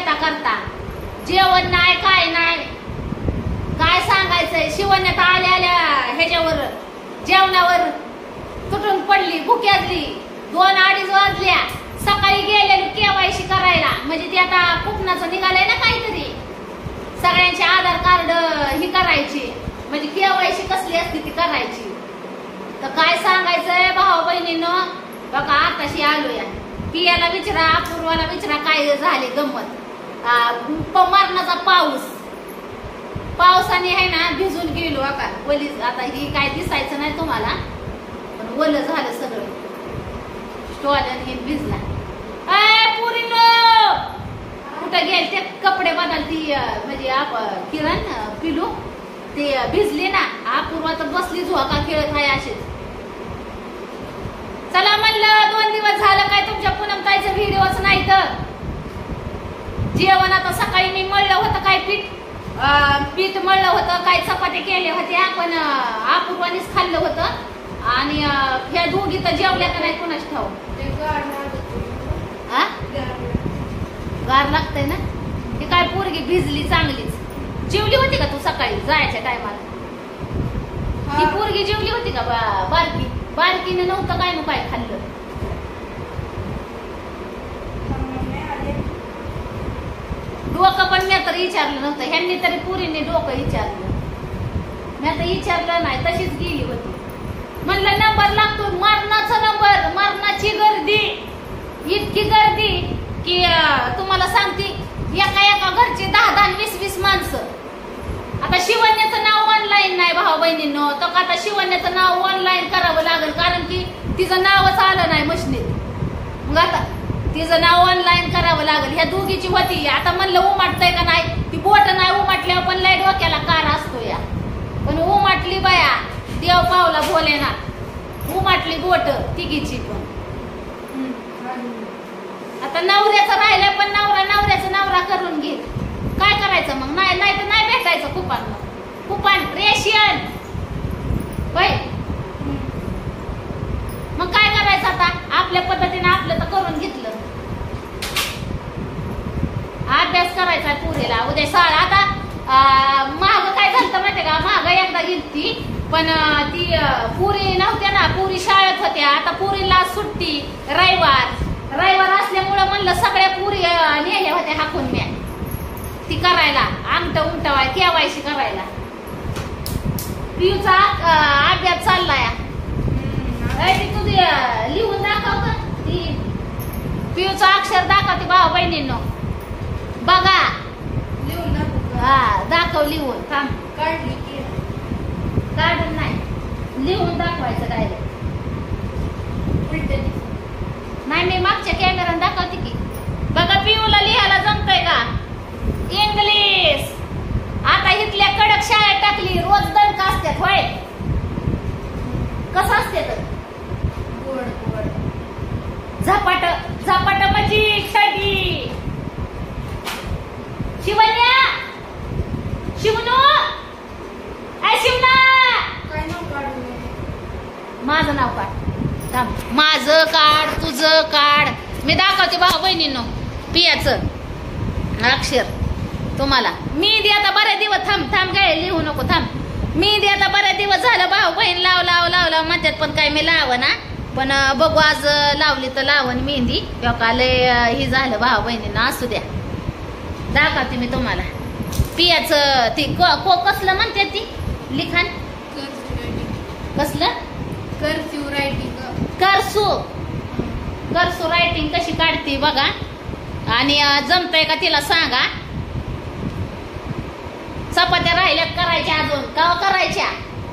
घेता करता जेवण नाही काय नाही काय सांगायचंय. शिवण्यात आल्या आल्या ह्याच्यावर जेवणावर तुटून पडली भुक्यातली 2-2:30 वाजल्या. सकाळी गेलेली केवायसी करायला म्हणजे ते आता कुपनाचं निघालंय ना काहीतरी सगळ्यांचे आधार कार्ड ही करायची म्हणजे केवायसी कसली असते ती करायची. तर काय सांगायचंय भाऊ बहिणींनो बघा आताशी आलोया. पियाला विचारा अपूर्वाला विचारा काय झाले गंमत. मरणाचा पावसाने आहे ना भिजून गेलो आता वली. आता ही काय दिसायचं नाही तुम्हाला पण वल झालं सगळं. स्टॉलन हे भिजला. पुरीनो कुठं गेल ते कपडे बदलती म्हणजे किरण पिलू ते भिजले ना. अपूर्वा तर बसली झोका खेळत आहे असेच. चला म्हणलं 2 दिवस झालं काय तुमच्या पूनमताईचं व्हिडिओच नाही तर जेवण. आता सकाळी मी मळलं होतं काय पीठ मळलं होतं काय चपात्या केल्या होत्या पण अपूर्वानीच खाल्लं होतं आणि ह्या दोघी तर जेवल्या का नाही कोणाच ठाऊ. गार लागतंय ना. ती काय पोरगी भिजली चांगलीच. जेवली होती का तू सकाळी जायच्या टायमाला. ती पोरगी जेवली होती का बारकीने नव्हतं काय मग काय खाल्लं. डोकं पण मी तर विचारलं नव्हतं. ह्यांनी तरी पुरीने डोकं विचारलं. मी आता विचारलं नाही तशीच गेली होती. म्हणलं नंबर लागतो मरणाचा नंबर. मरणाची गर्दी इतकी गर्दी की तुम्हाला सांगते एका घरची 10-20 माणसं. आता शिवण्याचं नाव ऑनलाईन नाही भाऊ बहिणींनो. तर आता शिवण्याचं नाव ऑनलाईन करावं लागेल कारण की तिचं नावच आलं नाही मशनीत. मग आता तिचं नाव ऑनलाईन करावं लागेल. ह्या दोघीची होती. आता म्हणलं उमाटतंय का नाही. ती बोट नाही उमाटल्यावर पण लय डोक्याला कार असतो या. पण उमाटली बाया देव पावला भोलेनाथ. उमाटली बोट तिघीची पण. आता नवऱ्याचं राहिलं पण नवऱ्याचं नवरा करून घे. काय करायचं मग. नाही तर नाही भेटायचं कुपान रेशन बाई. मग काय करायचं आता आपल्या पद्धतीने आपलं तर करून घेतलं. अभ्यास करायचा पुरीला उद्या शाळा. आता महाग काय झालं माहितीये का. महाग एकदा गेलती पण ती पुरी नव्हत्या ना. पुरी शाळेत होत्या. आता पुरीला सुट्टी रविवार असल्यामुळं म्हणलं सगळ्या पुरी नेल्या होत्या हाकून म्या ती करायला अंगठ उमटवाय केवायसी करायला. पियूचा अभ्यास चाललाय. तुझी लिहून दाखव का. ती पियूचं अक्षर दाखवते भाऊ बहिणींनो बघा. दाखव लिहून. थांब काढून नाही लिहून दाखवायचं डायरेक्ट. नाही मी मागच्या कॅमेराने दाखवते की. बघा पियूला लिहायला जमतंय का इंग्लिश. आता इथल्या कडक शाळेत टाकली रोज दणक असतात होय. कसं असते तर झपाट म्हणजे छडी. शिवण्या शिवनू शिवना माझं नाव काढ. माझं काढ तुझं काढ. मी दाखवते भाऊ बहिणींनो पियाचं अक्षर तुम्हाला. मी दे आता बऱ्याच दिवस थांब काय लिहू नको थांब. मी दे आता बऱ्याच दिवस झालं भाऊ बहीण लाव म्हणतात पण काय मी लाव ना. पण बघू आज लावली तर लावण मेहंदी. लय ही झालं भाऊ बहिणींना. असू द्या दाखवते मी तुम्हाला पियाचं. ती कसलं म्हणते ती लिखाण कसलं करसू रायटिंग कशी काढते बघा. आणि जमतंय का तिला सांगा. चपात्या राहिल्यात करायच्या अजून का करायच्या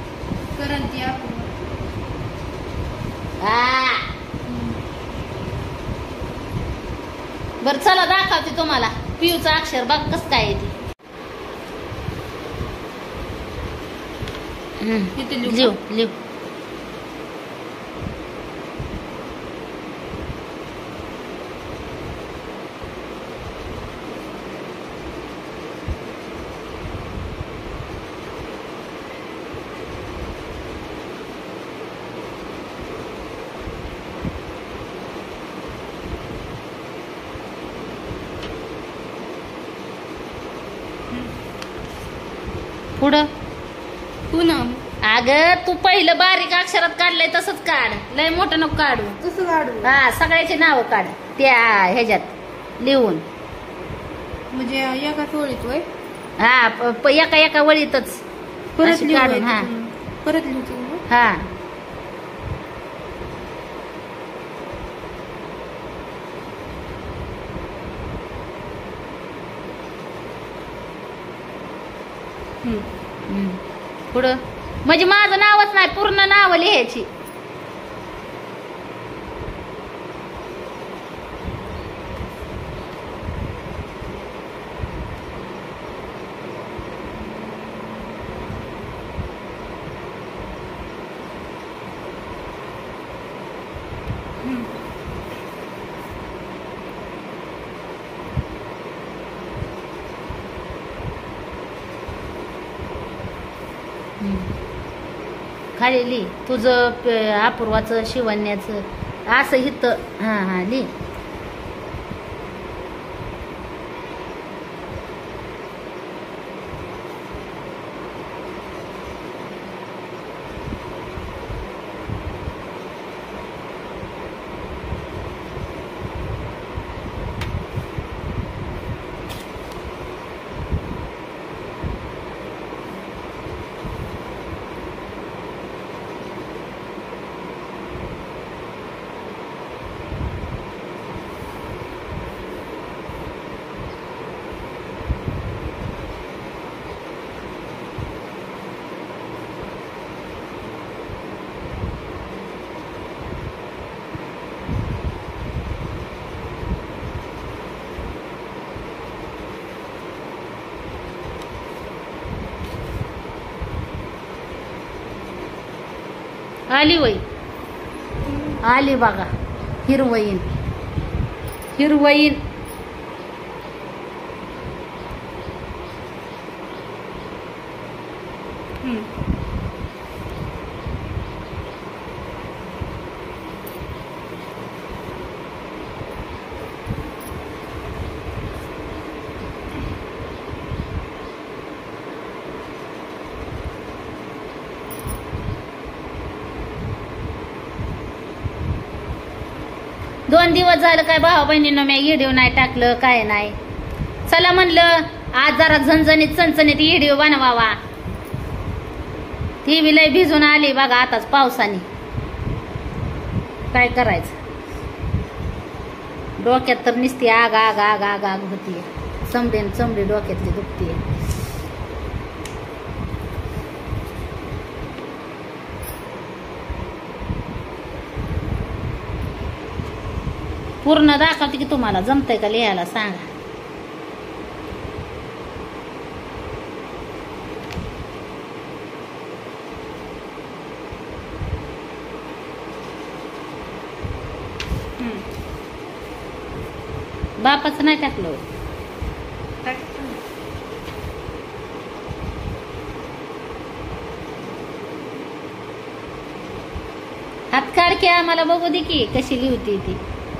बर चला दाखवते तुम्हाला पियूचं अक्षर बघ कसं काय येते. लिहू पुढं पूनम. अगं तू पहिलं बारीक अक्षरात काढलंय तसंच काढ, लय मोठं नको काढू. तसं काढू. हा सगळ्याची नाव काढ त्या ह्याच्यात लिहून. म्हणजे एका ओळीत होय. हा एका एका वळीतच परत अशी काढून. हा परत लिहू. हा पुढं म्हणजे माझं नावच नाही, पूर्ण नाव लिहायची. खाली लिही तुझं अपूर्वाचं शिवण्याचं असं इथं. हा हा लिही. आली वही आली बघा. हिरवईन हिरवईन. दोन दिवस झालं काय भावा बहिणीनं मी व्हिडिओ नाही टाकलं काय नाही. चला म्हणलं आज जरा झणझणीत चणचणीत व्हिडिओ बनवावा. ती बी लय भिजून आली बघा आताच पावसाने. काय करायचं, डोक्यात तर नुसती आग आग आग आग आग होतीये. चमडी डोक्यातली दुखतीये. पूर्ण दाखवते की तुम्हाला जमतंय का लिहायला सांगा. बापाचं नाही टाकलं. हात काढ की आम्हाला बघू दे की कशी लिहती ती.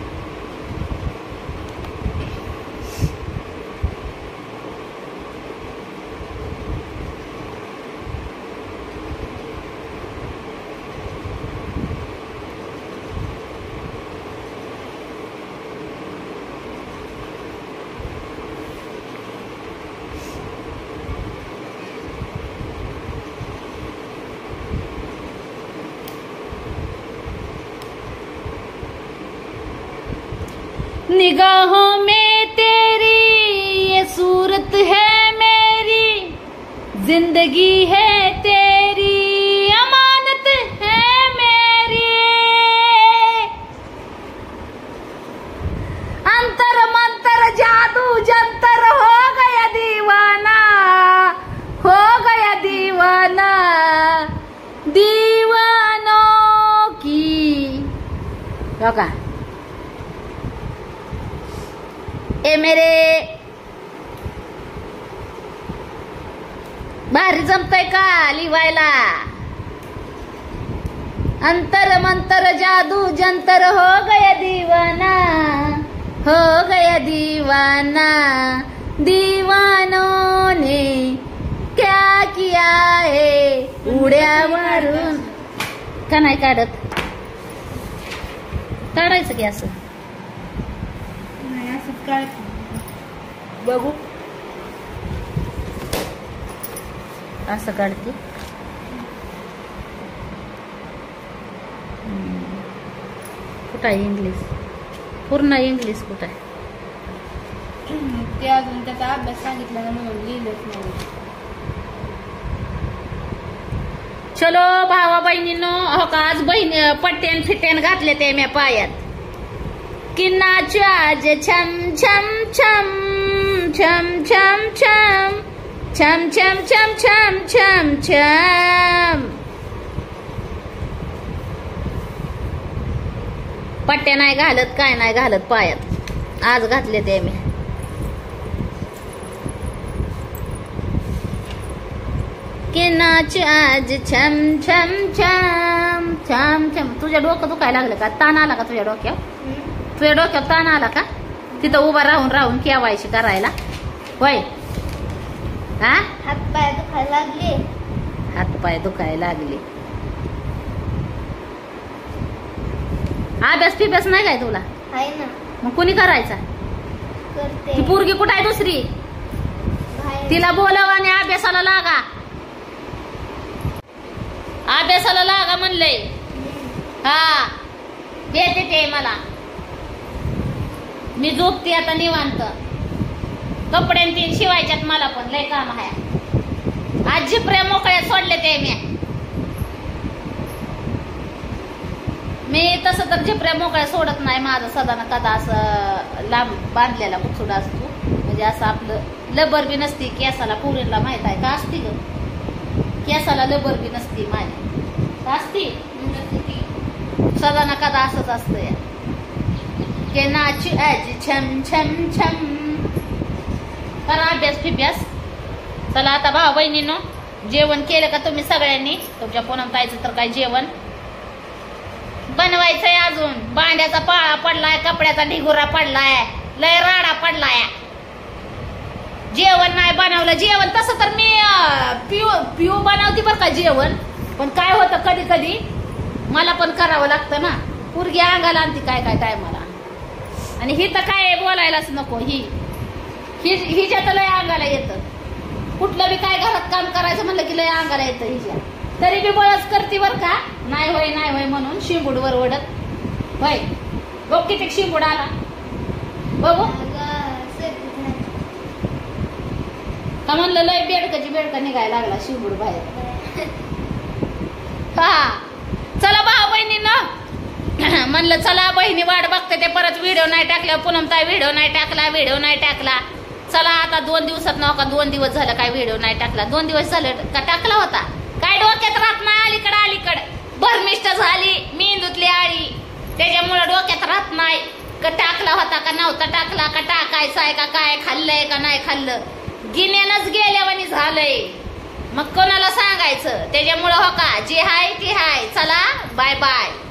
निगाहों में तेरी ये सूरत है मेरी, जिंदगी है तेरी अमानत है मेरी. अंतर मंतर जादू जंतर हो गया दीवाना, हो गया दीवाना दीवानों की. बघा ए मेरे भारी जमतय का लिवायला. अंतर मंतर जादू जंतर हो गया दीवाना, हो गया दीवाना दीवानों ने क्या किया डोक्यावरून का नाही काढत? काढायचं की असं. नाही असंच काढते. बघू असं काढते. कुठं आहे इंग्लिश? पूर्ण इंग्लिश कुठं आहे? ते अजून त्याचा अभ्यास सांगितला ना म्हणून लिहिलंच नाही. चलो भावा बहिणींनो, हो का आज बहिणी पट्ट्यान फिट्यान घातले ते म्या पायात. की नाचू आज छम छम छम छम छम छम छम छम छम छम छम छम. पट्ट्या नाही घालत, काय नाही घालत पायात, आज घातले ते मी. की नाच आज छम छम छम छम छम. तुझ्या डोकं दुखायला लागलं का? ताण आला का तुझ्या डोक्यावर? तुझ्या डोक्यावर ताण आला का? तिथं उभा राहून राहून केवायशी करायला होय? हा, हातपाय दुखायला लागले. हातपाय दुखायला लागले. अभ्यास फिभ्यास नाही काय तुला? आहे ना. मग कुणी करायचा? करते. ती पोरगी कुठं आहे दुसरी? तिला बोलावा आणि अभ्यासाला लागा. अभ्यासाला लागा म्हणलंय. हा देते ते मला. मी झोपते आता निवांत. कपड्यां तीन शिवायच्यात मला पण लय काम आहे. आज झिपऱ्या मोकळ्या सोडले ते मी तसं तर झिपऱ्या मोकळ्या सोडत नाही. माझं सदा ना कदा असं लांब बांधलेला कुचुडा असतो. म्हणजे असं आपलं लबर बी नसती केसाला. पुरीला माहित आहे का? असती ग केसाला लबर बी नसती माझ्या. असती सदा ना कदा असंच असतं या. के नाच आज छम छम छम. करा अभ्यास फिभ्यास. चला आता भाऊ बहिणींनो, जेवण केलं का तुम्ही सगळ्यांनी? तुमच्या पूनम ताईचं तर काय जेवण बनवायचंय अजून. भांड्याचा पाळा पडलाय, कपड्याचा ढिगुरा पडलाय, लय राडा पडलाय. जेवण नाही बनवलं. जेवण तसं तर मी पिऊ बनवते बरं का जेवण. पण काय होतं कधी कधी मला पण करावं लागतं ना. पोरगी अंगाला आणती काय काय टायमाला. आणि ही तर काय बोलायलाच नको. हिच्या तर लय अंगाला येतं. कुठलं बी काय घरात काम करायचं म्हणलं की लय अंगाला येतं हिच्या. तरी बी बळच करते बर का. नाही होय नाही होय म्हणून शिंबूड वर ओढत होय. बघ किती शिंबूड आला बघू का म्हणलं. लय बेडका निघायला लागला शिंबूड बाहेर. हा चला भाऊ बहिणींनो, म्हणलं चला बहिणी वाट बघते ते परत व्हिडिओ नाही टाकला. पूनमताई व्हिडिओ नाही टाकला. चला आता 2 दिवसात नव्ह का 2 दिवस झालं काय व्हिडिओ नाही टाकला. 2 दिवस झाले का टाकला होता. काय डोक्यात राहत नाही. अलीकडे भरमिष्ट झाली मेंदूतली आळी. त्याच्यामुळे डोक्यात राहत नाही का टाकला होता का नव्हता टाकला का टाकायचा आहे का काय खाल्लंय का नाही खाल्लं. गिन्यानच गेल्यावानी झालंय. मग कोणाला सांगायचं. त्याच्यामुळे हो का जे हाय ती हाय. चला बाय बाय.